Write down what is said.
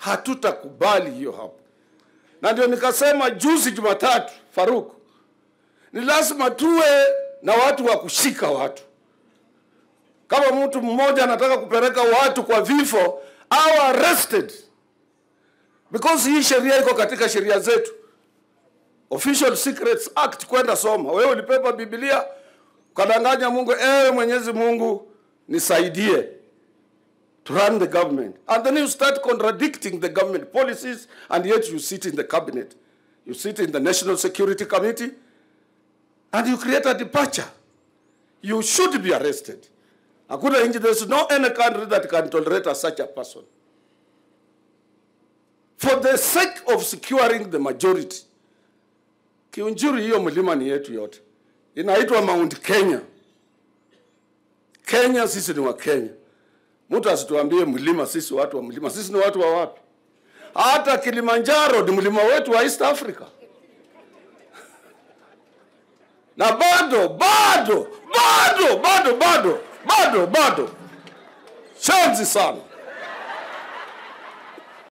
Hatutakubali hiyo hapo. Na ndio nikasema juzi Jumatatu, Faruk, ni lazima tuwe na watu wa kushika watu. Kama mtu mmoja anataka kupeleka watu kwa vifo, au arrested. Because hii sheria iko katika sheria zetu. Official Secrets Act, kwenda soma. Wewe ulipepa Biblia, ukadanganya Mungu, Mwenyezi Mungu nisaidie to run the government. And then you start contradicting the government policies, and yet you sit in the cabinet. You sit in the National Security Committee, and you create a departure. You should be arrested. There's no any country that can tolerate such a person. For the sake of securing the majority. Kiunjuri hiyo mlima ni yetu yote. Inaitwa Mount Kenya. Kenya, sisi ni wa Kenya. Mtu asituambie mlima, sisi watu wa mlima. Sisi ni watu wa wapi? Hata Kilimanjaro ni mlima wetu wa East Africa. Na bado. Shanzi sana.